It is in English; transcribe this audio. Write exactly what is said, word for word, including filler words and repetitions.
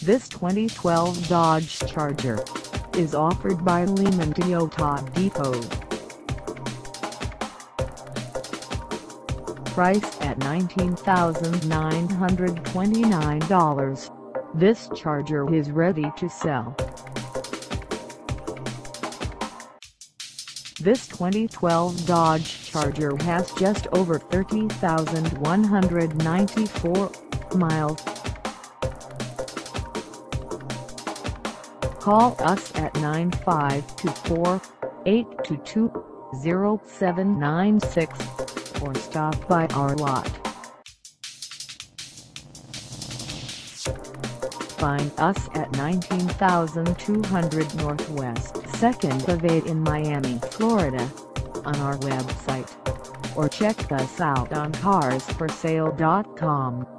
This twenty twelve Dodge Charger is offered by Lehman Toyota Depot. Priced at nineteen thousand nine hundred twenty-nine dollars, this Charger is ready to sell. This twenty twelve Dodge Charger has just over thirty thousand one hundred ninety-four miles. Call us at nine five two four, eight two two, zero seven nine six or stop by our lot. Find us at nineteen thousand two hundred Northwest second Avenue in Miami, Florida, on our website, or check us out on cars for sale dot com.